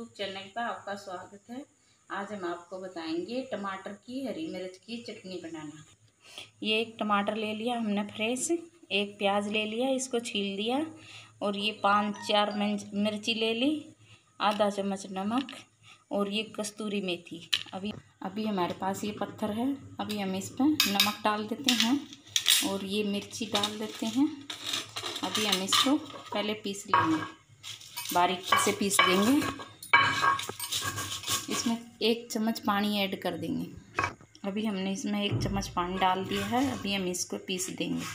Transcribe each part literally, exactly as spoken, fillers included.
YouTube channel पर आपका स्वागत है। आज हम आपको बताएंगे टमाटर की हरी मिर्च की चटनी बनाना। ये एक टमाटर ले लिया हमने फ्रेश, एक प्याज ले लिया, इसको छील दिया, और ये पाँच चार मिर्ची ले ली, आधा चम्मच नमक, और ये कस्तूरी मेथी। अभी अभी हमारे पास ये पत्थर है, अभी हम इस पर नमक डाल देते हैं और ये मिर्ची डाल देते हैं। अभी हम इसको पहले पीस लेंगे, बारीक से पीस देंगे। इसमें एक चम्मच पानी ऐड कर देंगे। अभी हमने इसमें एक चम्मच पानी डाल दिया है, अभी हम इसको पीस देंगे।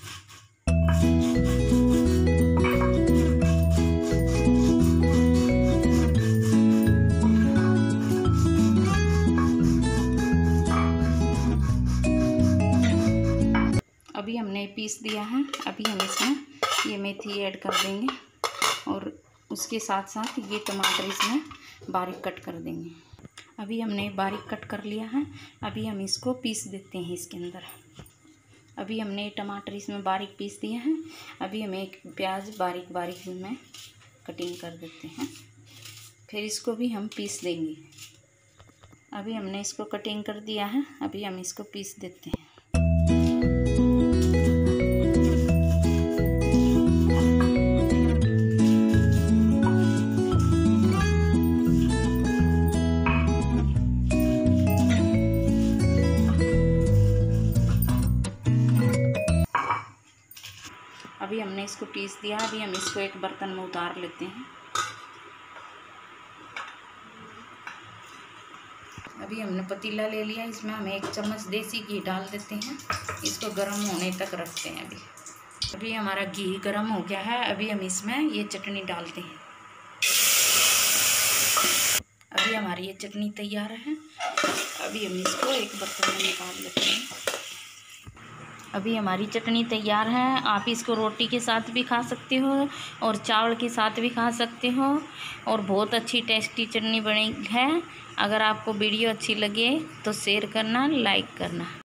अभी हमने पीस दिया है, अभी हम इसमें ये मेथी ऐड कर देंगे और उसके साथ साथ ये टमाटर इसमें बारीक कट कर देंगे। अभी हमने बारीक कट कर लिया है, अभी हम इसको पीस देते हैं इसके अंदर। अभी हमने टमाटर इसमें बारीक पीस दिया है, अभी हम एक प्याज बारीक बारीक में कटिंग कर देते हैं, फिर इसको भी हम पीस देंगे। अभी हमने इसको कटिंग कर दिया है, अभी हम इसको पीस देते हैं। अभी हमने इसको पीस दिया, अभी हम इसको एक बर्तन में उतार लेते हैं। अभी हमने पतीला ले लिया, इसमें हम एक चम्मच देसी घी डाल देते हैं, इसको गर्म होने तक रखते हैं। अभी अभी हमारा घी गर्म हो गया है, अभी हम इसमें ये चटनी डालते हैं। अभी हमारी ये चटनी तैयार है, अभी हम इसको एक बर्तन में निकाल लेते हैं। अभी हमारी चटनी तैयार है, आप इसको रोटी के साथ भी खा सकते हो और चावल के साथ भी खा सकते हो, और बहुत अच्छी टेस्टी चटनी बनी है। अगर आपको वीडियो अच्छी लगे तो शेयर करना, लाइक करना।